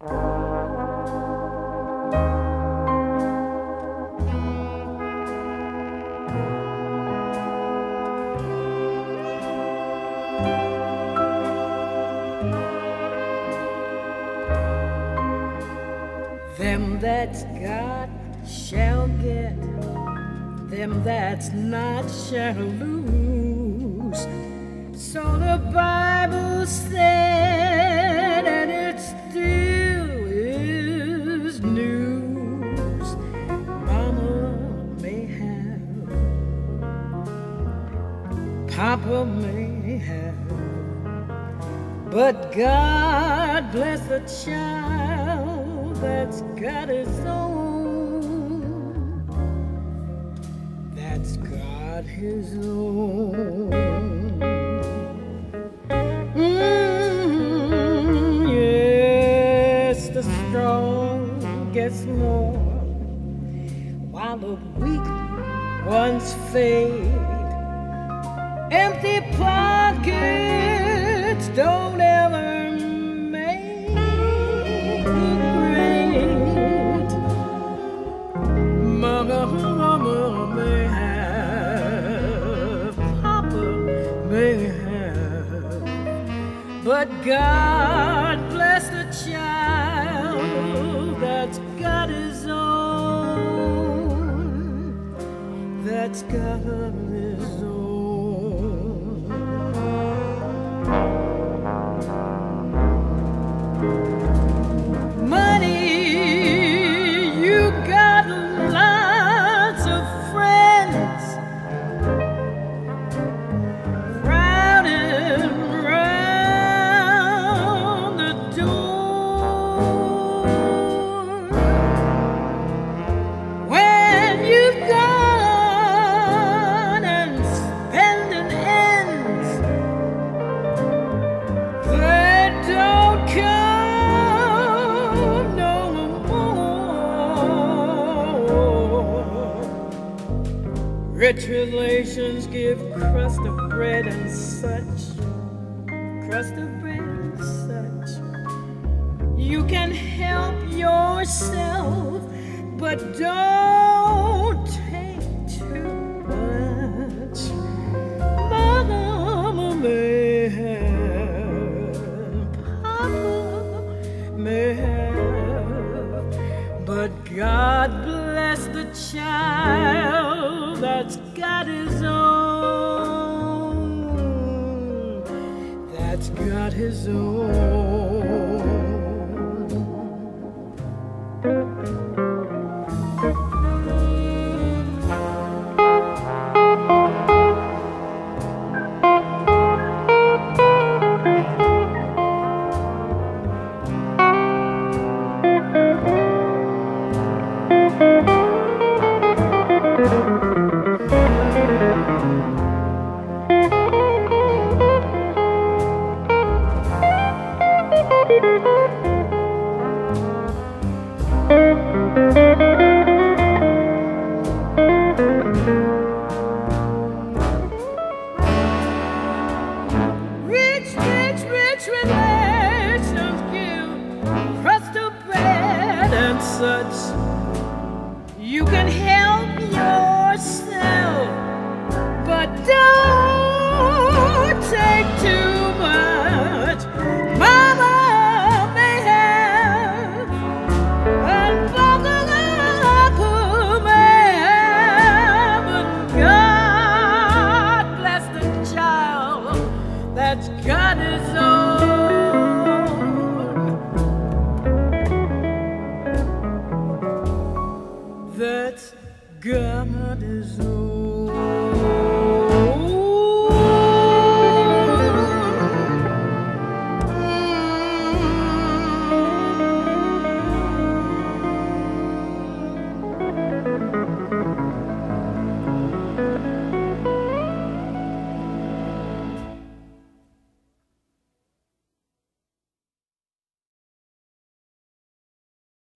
Them that's got shall get, them that's not shall lose. So the Bible said, and it still is news. Mama may have, Papa may have, but God bless the child that's got his own, that's got his own. Yes, the strong gets more, while the weak ones fade. Empty pockets don't ever make it great. Mama may have, Papa may have, but God bless the child that's got his own, that's got his own. Money, you got lots of friends crowding round the door. When you've gone and spending ends, they don't come no more. Rich relations give crust of bread and such, crust of bread and such. You can help yourself, but don't take too much. Mama may have, Papa may have, but God bless the child that's got his own, that's got his own. Rich relations give crust of bread and such. You can help yourself, but don't take too much. Mama may have, and Papa may have, but God bless the child that's got his own, that's got his own.